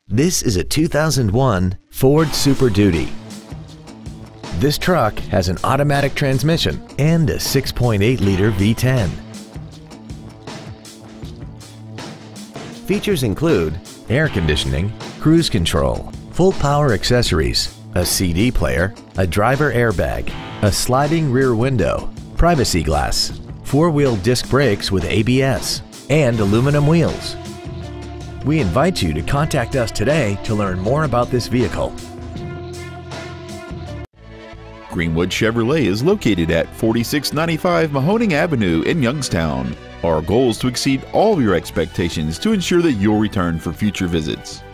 This is a 2001 Ford Super Duty. This truck has an automatic transmission and a 6.8-liter V10. Features include air conditioning, cruise control, full power accessories, a CD player, a driver airbag, a sliding rear window, privacy glass, four-wheel disc brakes with ABS, and aluminum wheels. We invite you to contact us today to learn more about this vehicle. Greenwood Chevrolet is located at 4695 Mahoning Avenue in Youngstown. Our goal is to exceed all of your expectations to ensure that you'll return for future visits.